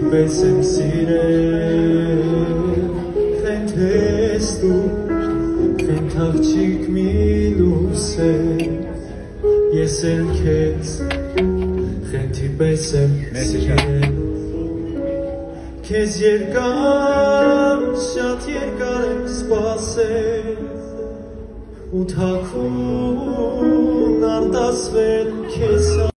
պես եմ սիրել Խենթ ես դու, խենթ աղջիկ մի լուսել Ես էլ քեզ խենթի պես եմ սիրել Քեզ երկար, շատ երկար եմ սպասել ու թաքուն արտասվել քեզ